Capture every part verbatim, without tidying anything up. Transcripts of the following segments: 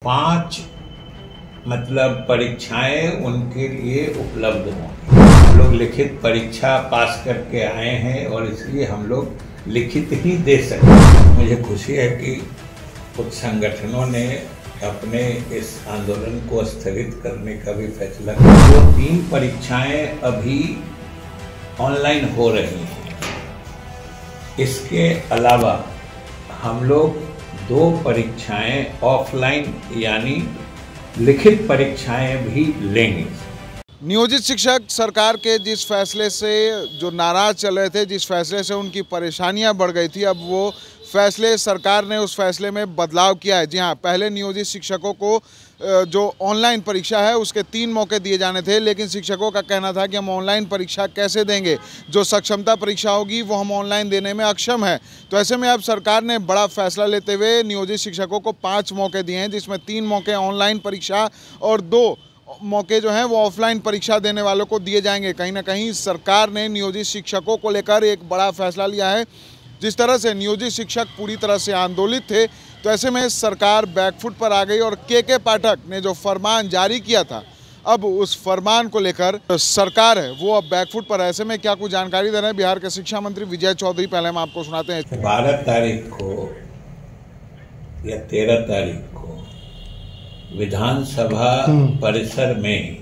पांच मतलब परीक्षाएं उनके लिए उपलब्ध होंगी। हम लोग लिखित परीक्षा पास करके आए हैं और इसलिए हम लोग लिखित ही दे सकते हैं। मुझे खुशी है कि कुछ संगठनों ने अपने इस आंदोलन को स्थगित करने का भी फैसला किया। जो तीन परीक्षाएं अभी ऑनलाइन हो रही हैं, इसके अलावा हम लोग दो परीक्षाएं ऑफलाइन यानी लिखित परीक्षाएं भी लेंगे। नियोजित शिक्षक सरकार के जिस फैसले से जो नाराज चल रहे थे, जिस फैसले से उनकी परेशानियां बढ़ गई थी, अब वो फैसले सरकार ने उस फैसले में बदलाव किया है। जी हाँ, पहले नियोजित शिक्षकों को जो ऑनलाइन परीक्षा है उसके तीन मौके दिए जाने थे, लेकिन शिक्षकों का कहना था कि हम ऑनलाइन परीक्षा कैसे देंगे, जो सक्षमता परीक्षा होगी वो हम ऑनलाइन देने में अक्षम है। तो ऐसे में अब सरकार ने बड़ा फैसला लेते हुए नियोजित शिक्षकों को पाँच मौके दिए हैं, जिसमें तीन मौके ऑनलाइन परीक्षा और दो मौके जो हैं वो ऑफलाइन परीक्षा देने वालों को दिए जाएंगे। कहीं ना कहीं सरकार ने नियोजित शिक्षकों को लेकर एक बड़ा फैसला लिया है। जिस तरह से नियोजित शिक्षक पूरी तरह से आंदोलित थे, तो ऐसे में सरकार बैकफुट पर आ गई और के के पाठक ने जो फरमान जारी किया था, अब उस फरमान को लेकर तो सरकार है वो अब बैकफुट पर है। ऐसे में क्या कुछ जानकारी दे रहे हैं बिहार के शिक्षा मंत्री विजय चौधरी, पहले हम आपको सुनाते हैं। बारह तारीख को या तेरह तारीख को विधानसभा परिसर में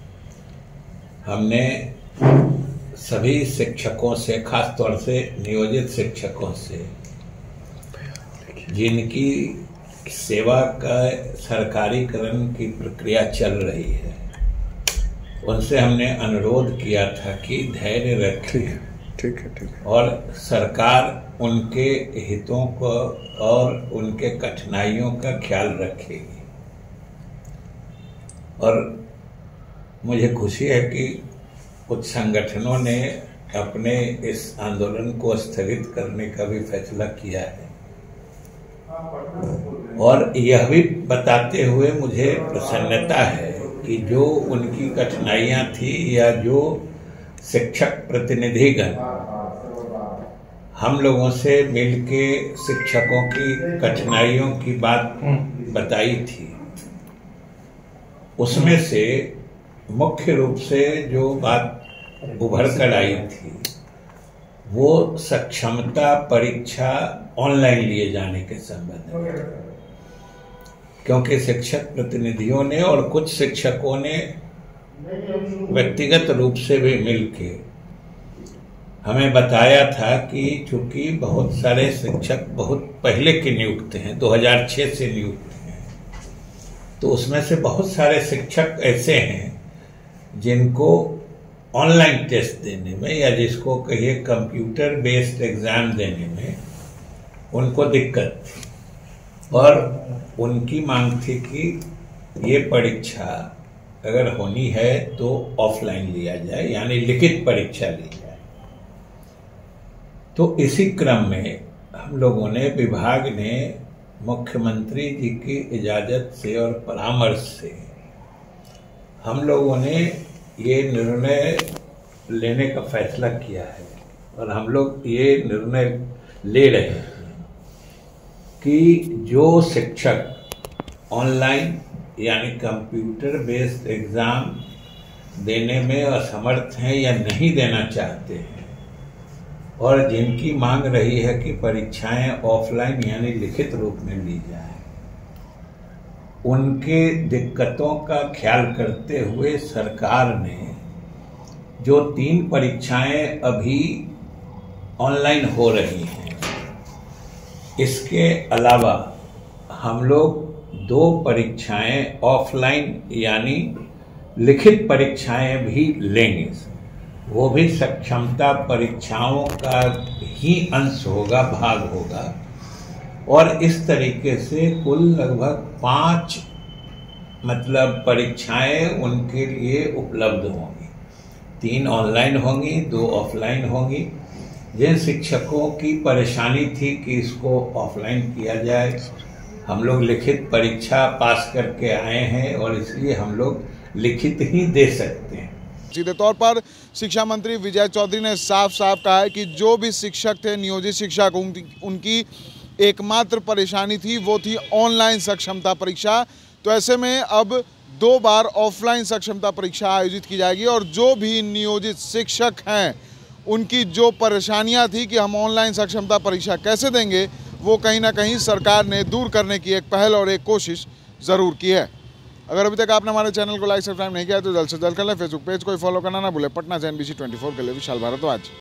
हमने सभी शिक्षकों से, खास तौर से नियोजित शिक्षकों से, जिनकी सेवा का सरकारीकरण की प्रक्रिया चल रही है, उनसे हमने अनुरोध किया था कि धैर्य रखें। ठीक है, ठीक है। और सरकार उनके हितों को और उनके कठिनाइयों का ख्याल रखेगी। और मुझे खुशी है कि कुछ संगठनों ने अपने इस आंदोलन को स्थगित करने का भी फैसला किया है। और यह भी बताते हुए मुझे प्रसन्नता है कि जो उनकी कठिनाइयां थी या जो शिक्षक प्रतिनिधिगण हम लोगों से मिलके शिक्षकों की कठिनाइयों की बात बताई थी, उसमें से मुख्य रूप से जो बात उभर कर आई थी वो सक्षमता परीक्षा ऑनलाइन लिए जाने के संबंध में। क्योंकि शिक्षक प्रतिनिधियों ने और कुछ शिक्षकों ने व्यक्तिगत रूप से भी मिलके हमें बताया था कि चूंकि बहुत सारे शिक्षक बहुत पहले के नियुक्त हैं, दो हज़ार छह से नियुक्त हैं, तो उसमें से बहुत सारे शिक्षक ऐसे हैं जिनको ऑनलाइन टेस्ट देने में या जिसको कहिए कंप्यूटर बेस्ड एग्जाम देने में उनको दिक्कत थी। और उनकी मांग थी कि ये परीक्षा अगर होनी है तो ऑफलाइन लिया जाए, यानी लिखित परीक्षा ली जाए। तो इसी क्रम में हम लोगों ने, विभाग ने मुख्यमंत्री जी की इजाजत से और परामर्श से हम लोगों ने ये निर्णय लेने का फैसला किया है। और हम लोग ये निर्णय ले रहे हैं कि जो शिक्षक ऑनलाइन यानी कंप्यूटर बेस्ड एग्जाम देने में असमर्थ हैं या नहीं देना चाहते हैं और जिनकी मांग रही है कि परीक्षाएं ऑफलाइन यानी लिखित रूप में ली जाए, उनके दिक्कतों का ख्याल करते हुए सरकार ने जो तीन परीक्षाएं अभी ऑनलाइन हो रही हैं, इसके अलावा हम लोग दो परीक्षाएं ऑफलाइन यानी लिखित परीक्षाएं भी लेंगे। वो भी सक्षमता परीक्षाओं का ही अंश होगा, भाग होगा। और इस तरीके से कुल लगभग पांच मतलब परीक्षाएं उनके लिए उपलब्ध होंगी। तीन ऑनलाइन होंगी, दो ऑफलाइन होंगी। जिन शिक्षकों की परेशानी थी कि इसको ऑफलाइन किया जाए, हम लोग लिखित परीक्षा पास करके आए हैं और इसलिए हम लोग लिखित ही दे सकते हैं। सीधे तौर पर शिक्षा मंत्री विजय चौधरी ने साफ साफ कहा है कि जो भी शिक्षक थे, नियोजित शिक्षक, उनकी एकमात्र परेशानी थी वो थी ऑनलाइन सक्षमता परीक्षा। तो ऐसे में अब दो बार ऑफलाइन सक्षमता परीक्षा आयोजित की जाएगी और जो भी नियोजित शिक्षक हैं उनकी जो परेशानियां थी कि हम ऑनलाइन सक्षमता परीक्षा कैसे देंगे, वो कहीं ना कहीं सरकार ने दूर करने की एक पहल और एक कोशिश ज़रूर की है। अगर अभी तक आपने हमारे चैनल को लाइक सब्सक्राइब नहीं किया तो जल्द से जल्द कर लें। फेसबुक पेज को फॉलो करना ना भूलें। पटना से N B C twenty four के लिए विशाल भारद्वाज।